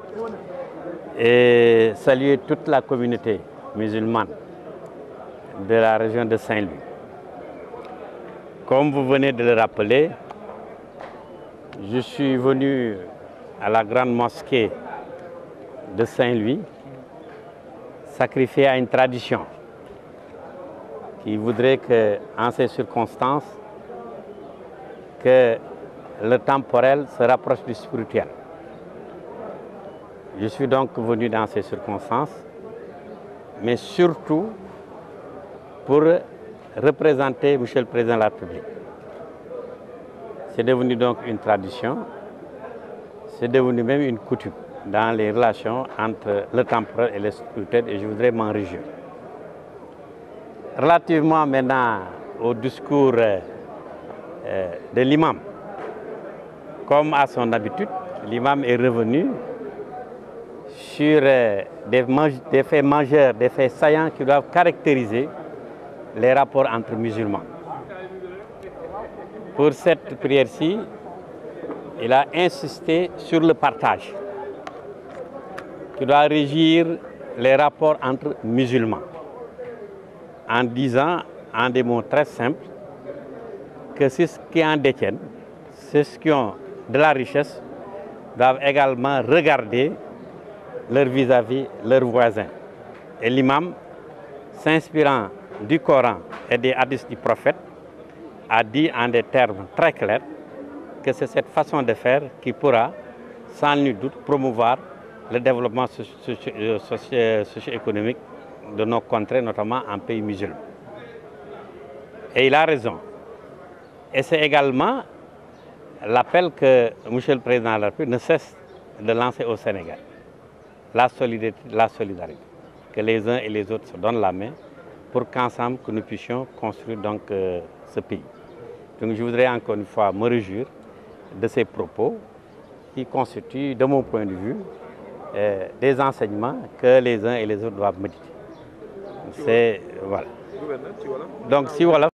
et saluer toute la communauté musulmane de la région de Saint-Louis. Comme vous venez de le rappeler, je suis venu à la grande mosquée de Saint-Louis sacrifier à une tradition qui voudrait que, en ces circonstances, que le temporel se rapproche du spirituel. Je suis donc venu dans ces circonstances, mais surtout pour représenter M. le Président de la République. C'est devenu donc une tradition, c'est devenu même une coutume dans les relations entre le temporel et le spirituel, et je voudrais m'en réjouir. Relativement maintenant au discours de l'imam, comme à son habitude, l'imam est revenu sur des faits majeurs, des faits saillants qui doivent caractériser les rapports entre musulmans. Pour cette prière-ci, il a insisté sur le partage qui doit régir les rapports entre musulmans, en disant, en des mots très simples, que ceux qui en détiennent, ceux qui ont de la richesse, doivent également regarder leur vis-à-vis, leurs voisins. Et l'imam, s'inspirant du Coran et des hadiths du prophète, a dit en des termes très clairs que c'est cette façon de faire qui pourra, sans nul doute, promouvoir le développement socio-économique de nos contrées, notamment en pays musulmans. Et il a raison. Et c'est également l'appel que M. le Président de la République ne cesse de lancer au Sénégal. La solidarité, que les uns et les autres se donnent la main pour qu'ensemble que nous puissions construire donc ce pays. Donc je voudrais encore une fois me réjouir de ces propos qui constituent, de mon point de vue, des enseignements que les uns et les autres doivent méditer. C'est voilà. Donc si voilà.